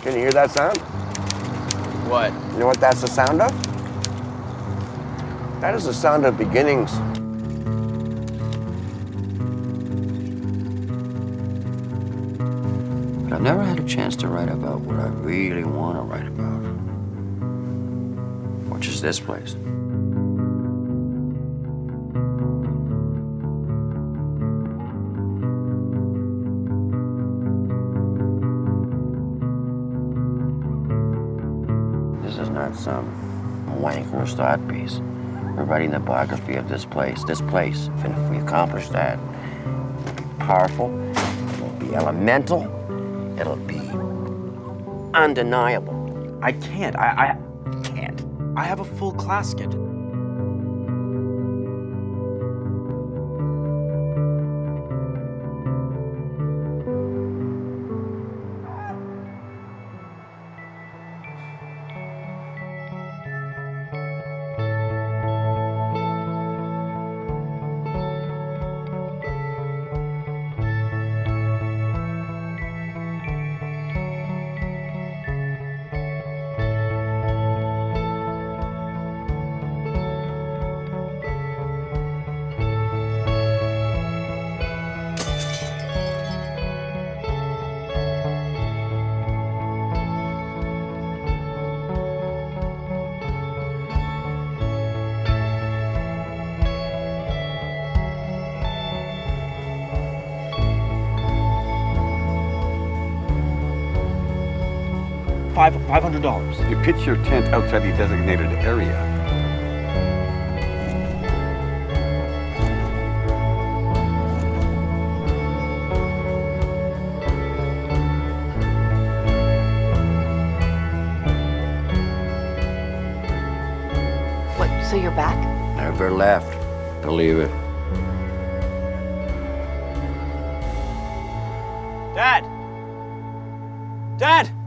Can you hear that sound? What? You know what that's the sound of? That is the sound of beginnings. But I've never had a chance to write about what I really want to write about, which is this place. This is not some wanker's thought piece. We're writing the biography of this place. And if we accomplish that, it'll be powerful, it'll be elemental, it'll be undeniable. I can't. I can't. I have a full class schedule. $500. You pitch your tent outside the designated area. What, so you're back? Never left, believe it. Dad! Dad!